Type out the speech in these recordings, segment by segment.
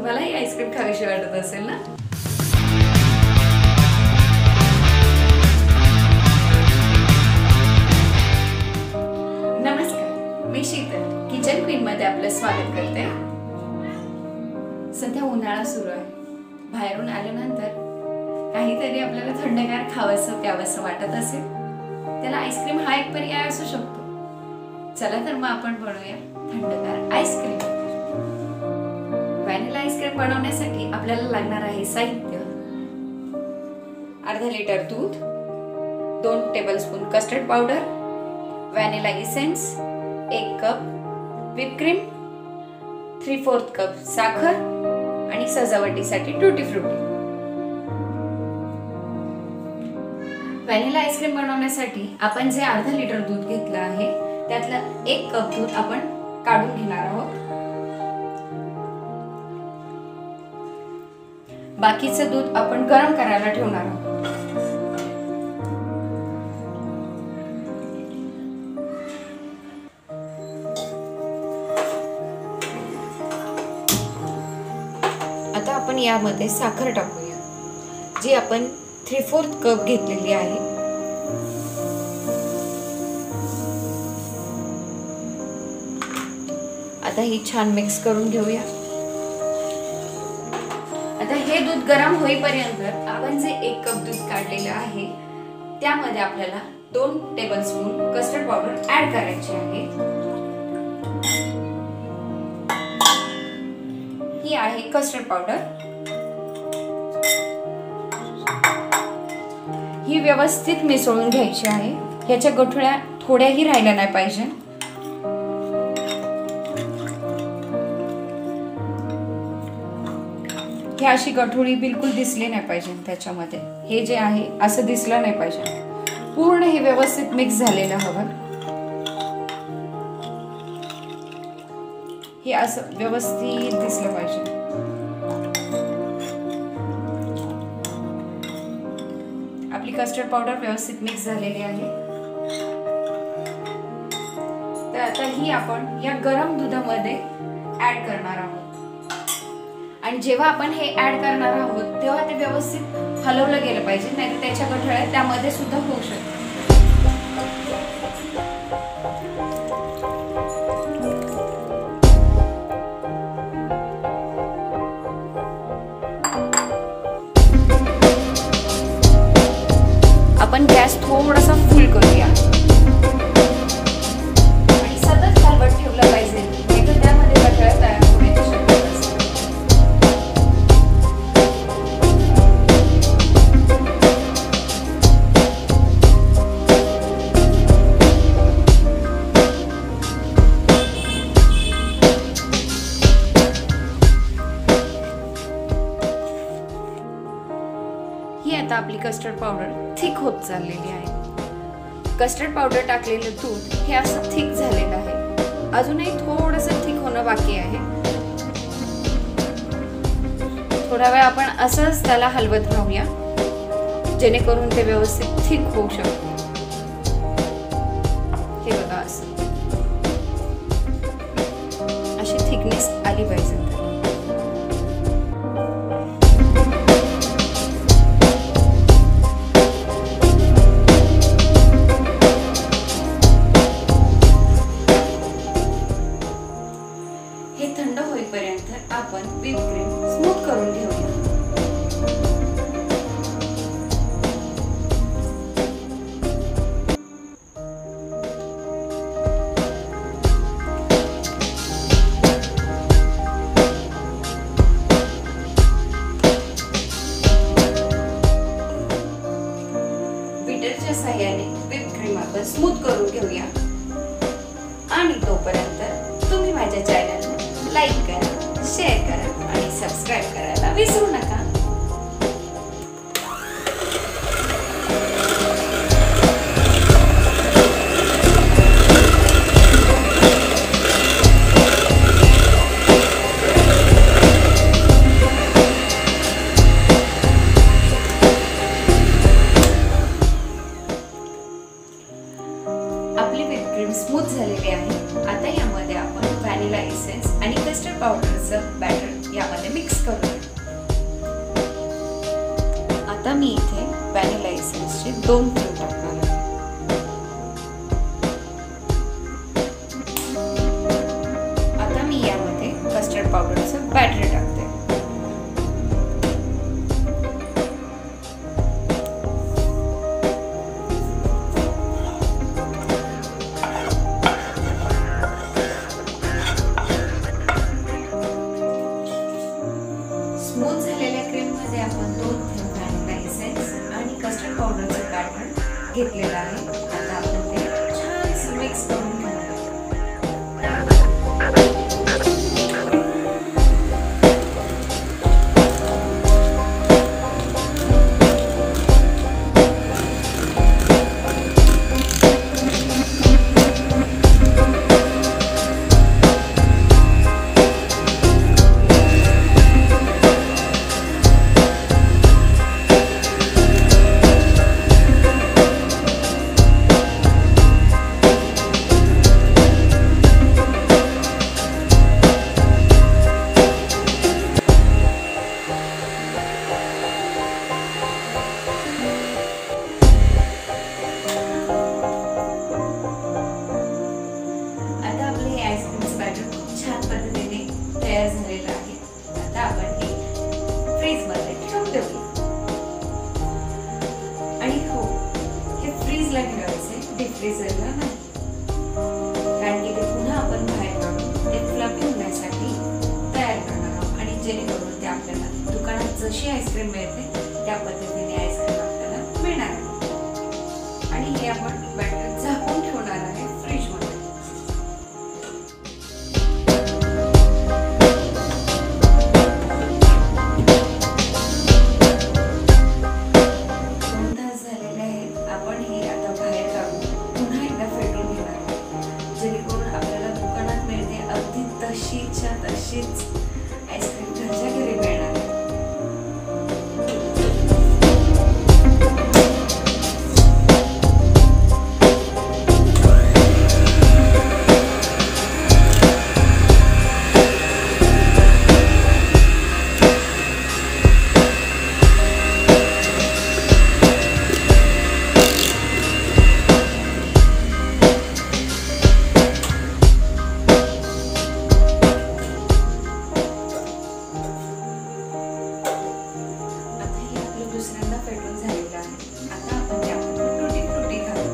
तुम्हाला ही आईस्क्रीम खावीशी वाटत असेल ना? नमस्कार, मी शीतल किचन क्वीन मध्ये आपलं स्वागत करते। सध्या उन्हाळा सुरू आहे। बाहेरून आल्यानंतर काहीतरी आपल्याला थंडगार खावंसं प्यावंसं वाटत असेल, त्याला आईस्क्रीम हा एक पर्याय असू शकतो। चला तर मग आपण बनवूया थंडगार आईस्क्रीम। व्हॅनिला आईस्क्रीम बनवण्यासाठी आपल्याला लागणार आहे साहित्य: अर्धा लिटर दूध, 2 tablespoon custard powder, vanilla essence, 1 cup whip cream, 3/4 cup साखर आणि सजावटीसाठी टुटी फ्रुटी। व्हॅनिला आईस्क्रीम बनवण्यासाठी आपण जे अर्धा लिटर दूध घेतलं आहे त्यातलं 1 कप दूध आपण काढून घेणार आहोत। बाकीचं दूध आपण गरम करायला ठेवणार आहोत। आता आपण यामध्ये साखर टाकूया, जी आपण 3/4 कप घेतलेली आहे। आता ही छान मिक्स करून घेऊया। आता हे दूध गरम होईपर्यंत आपण जे 1 कप दूध काढलेलं आहे त्यामध्ये आपल्याला 2 टेबलस्पून कस्टर्ड पावडर ऍड करायची आहे। ही आहे कस्टर्ड पावडर। ही व्यवस्थित मिसळून घ्यायची आहे। ह्याच्या गठुळ्या थोड्याही राहिल्या नाही पाहिजे। ही अशी गठुळी बिलकुल दिसली नाही पाहिजे त्याच्यामध्ये। हे जे आहे असं दिसलं नाही पाहिजे। पूर्ण हे व्यवस्थित मिक्स झालेलं हवं। हे असं व्यवस्थित दिसलं पाहिजे। आपली कस्टर्ड पावडर व्यवस्थित मिक्स झालेली आहे। तर आता ही आपण या गरम दुधामध्ये ऍड करणार आहोत। आणि जेव्हा आपण हे ऍड करणार आहोत तेव्हा ते व्यवस्थित हलवलं गेलं पाहिजे, नाहीतर त्याच्या गठुळ्या त्यामध्ये सुद्धा होऊ शकतात। आपण गॅस थोडासा फुल करूया आणि सतत हलवत ठेवलं पाहिजे, नाहीतर त्यामध्ये गठुळ्या तयार होण्याची शक्यता असते। ही आता आपली कस्टर्ड पावडर थिक होत चाललेली आहे। कस्टर्ड पावडर टाकलेलं दूध हे असं थिक झालेलं आहे। अजूनही थोडंसं थिक होणं बाकी आहे। थोडा वेळ आपण असंच त्याला हलवत राहूया, जेणेकरून ते व्यवस्थित थिक होऊ शकते। हे बघा, असं अशी थिकनेस आली पाहिजे। हे थंड होईपर्यंत आपण व्हिप क्रीम स्मूथ करून घेऊया। बीटरच्या साहाय्याने व्हिप क्रीम आपण स्मूथ करून घेऊया। आणि तोपर्यंत तुम्ही माझ्या चॅनलला लाईक करा, शेअर करा आणि सबस्क्राईब करायला विसरू नका। आपली व्हिप क्रीम स्मूथ झालेली आहे। आता यामध्ये आपण व्हॅनिला इसेन्स आणि कस्टर्ड पावडरचं बॅटर यामध्ये मिक्स करूया. आता मी इथे व्हॅनिला इसेन्सचे 2 थेंब टाकणार आहे. आता मी यामध्ये कस्टर्ड पावडरचं बॅटर टाकते. स्मूथ झालेल्या क्रीम मध्ये आपण 2 थेंब व्हॅनिला इसेन्स आणि कस्टर्ड पावडरचं बॅटर घेतलेलं आहे. आता आपण ते छान मिक्स करून घेऊया. छान पद्धतीने तयार झालेला आहे. आता आपण हे फ्रीज मध्ये ठेवून देऊ. आणि हो, हे फ्रीजला ठेवायचे, डीप फ्रीजरला नाही, कारण की ते पुन्हा आपण बाहेर काढून ते फ्लफी होण्यासाठी तयार करणार आहोत. आणि जेणेकरून ते आपल्याला दुकानात जशी आईस्क्रीम मिळते त्या पद्धतीने आईस्क्रीम आपल्याला मिळणार आहे. आणि हे आपण बॅटर झाकून ठेवणार आहे फ्रीज मध्ये. तशीच आईस्क्रीम घरच्या घरी मिळणार आहे. दुसऱ्यांदा फेटून झालेला आहे. आता आपण त्यामध्ये टुटी फ्रुटी घालू.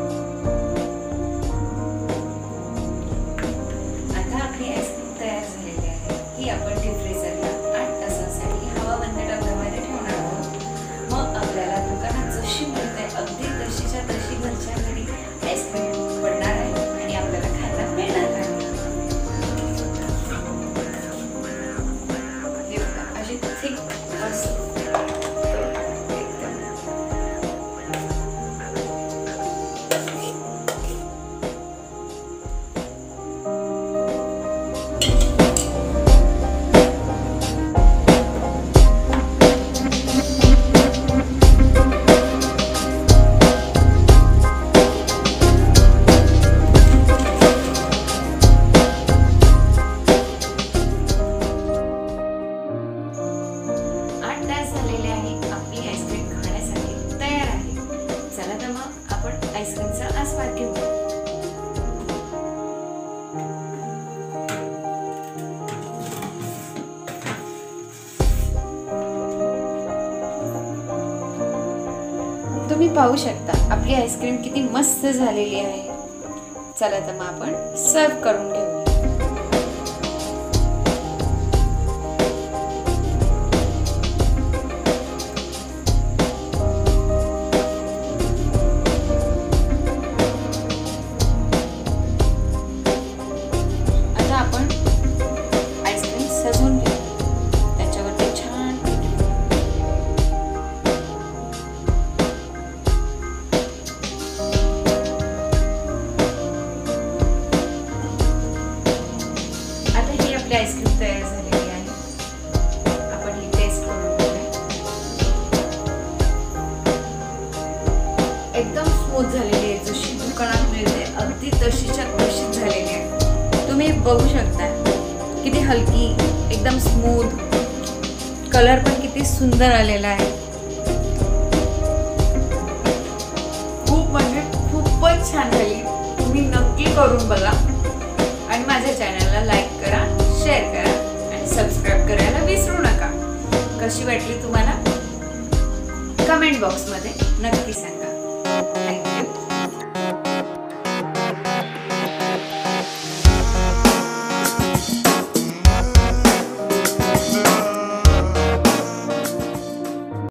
आता आपली आईस्क्रीम तयार झालेली आहे. ही आपण डीप फ्रीजरला 8 तासांसाठी हवाबंद डब्यामध्ये ठेवणार आहोत. मग आपल्याला दुकानात जशी मिळते अगदी तशीच्या तशी घरच्या घरी आईस्क्रीम बनणार आहे आणि आपल्याला खायला मिळणार आहे. अशी थिक मस्त झालेले आहे. आपली आईस्क्रीम खाण्यासाठी तयार आहे. चला तर मग आपण आईस्क्रीमचा आस्वाद घेऊ. तुम्ही पाहू शकता आपली आईस्क्रीम किती मस्त झालेली आहे. चला तर मग आपण सर्व करून घेऊ. आपण आईस्क्रीम सजवून घेऊ. त्याच्यावरती छान एकदम स्मूथ, कलर पण किती सुंदर आलेला आहे. खूप म्हणजे खूपच छान झाली. तुम्ही नक्की करून बघा आणि माझ्या चॅनलला लाईक करा, शेअर करा आणि सबस्क्राईब करायला विसरू नका. कशी वाटली तुम्हाला कमेंट बॉक्समध्ये नक्की सांगा. थँक्यू.